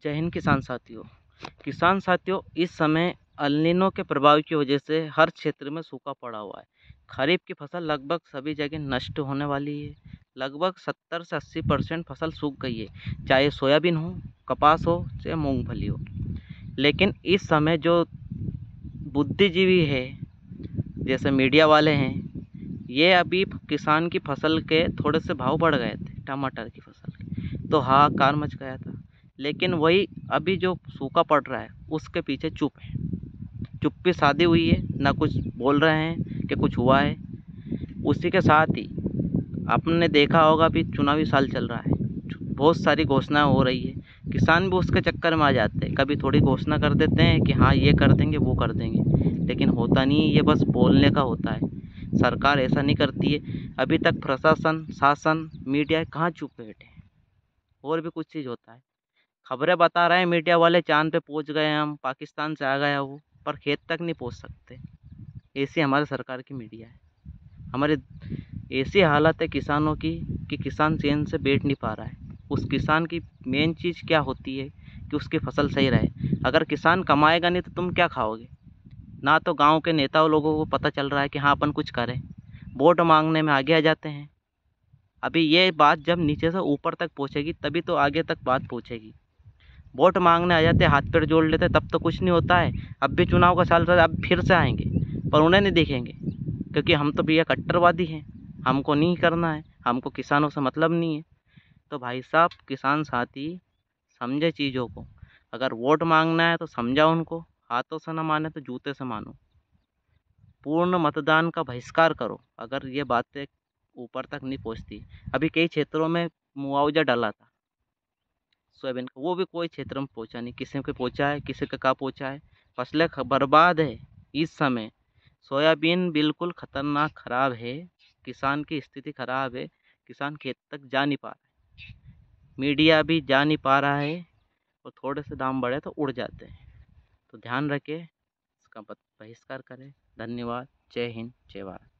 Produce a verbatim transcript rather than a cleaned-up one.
जय हिंद किसान साथियों। किसान साथियों, इस समय एल नीनो के प्रभाव की वजह से हर क्षेत्र में सूखा पड़ा हुआ है। खरीफ की फसल लगभग सभी जगह नष्ट होने वाली है। लगभग सत्तर से अस्सी परसेंट फसल सूख गई है, चाहे सोयाबीन हो, कपास हो, चाहे मूंगफली हो। लेकिन इस समय जो बुद्धिजीवी है, जैसे मीडिया वाले हैं, ये अभी किसान की फसल के थोड़े से भाव बढ़ गए थे, टमाटर की फसल के, तो हाहाकार मच गया था। लेकिन वही अभी जो सूखा पड़ रहा है उसके पीछे चुप है, चुप्पी साधी हुई है, ना कुछ बोल रहे हैं कि कुछ हुआ है। उसी के साथ ही आपने देखा होगा, अभी चुनावी साल चल रहा है, बहुत सारी घोषणाएं हो रही है। किसान भी उसके चक्कर में आ जाते हैं। कभी थोड़ी घोषणा कर देते हैं कि हाँ ये कर देंगे, वो कर देंगे, लेकिन होता नहीं है, ये बस बोलने का होता है। सरकार ऐसा नहीं करती है। अभी तक प्रशासन, शासन, मीडिया कहाँ चुप बैठे हैं। और भी कुछ चीज़ होता है, खबरें बता रहे हैं मीडिया वाले, चांद पे पहुंच गए हम, पाकिस्तान से आ गया वो, पर खेत तक नहीं पहुंच सकते। ऐसी हमारे सरकार की मीडिया है। हमारे ऐसी हालत है किसानों की कि किसान चैन से बैठ नहीं पा रहा है। उस किसान की मेन चीज़ क्या होती है कि उसकी फसल सही रहे। अगर किसान कमाएगा नहीं तो तुम क्या खाओगे। ना तो गांव के नेताओं लोगों को पता चल रहा है कि हाँ अपन कुछ करें, वोट मांगने में आगे आ जाते हैं। अभी ये बात जब नीचे से ऊपर तक पहुंचेगी तभी तो आगे तक बात पहुंचेगी। वोट मांगने आ जाते, हाथ पैर जोड़ लेते, तब तो कुछ नहीं होता है। अब भी चुनाव का साल रहा, अब फिर से आएंगे, पर उन्हें नहीं देखेंगे, क्योंकि हम तो भैया कट्टरवादी हैं। हमको नहीं करना है, हमको किसानों से मतलब नहीं है। तो भाई साहब, किसान साथी, समझे चीज़ों को। अगर वोट मांगना है तो समझाओ उनको, हाथों से ना माने तो जूते से मानो। पूर्ण मतदान का बहिष्कार करो अगर ये बातें ऊपर तक नहीं पहुंचती। अभी कई क्षेत्रों में मुआवजा डाला था सोयाबीन का, वो भी कोई क्षेत्र में पहुंचा नहीं। किसी के पहुंचा है, किसी के कहाँ पहुंचा है। फसलें ख- बर्बाद है इस समय। सोयाबीन बिल्कुल खतरनाक खराब है, किसान की स्थिति खराब है। किसान खेत तक जा नहीं पा रहा है, मीडिया भी जा नहीं पा रहा है, और थोड़े से दाम बढ़े तो उड़ जाते हैं। तो ध्यान रखें, इसका बहिष्कार करें। धन्यवाद। जय हिंद, जय भारत।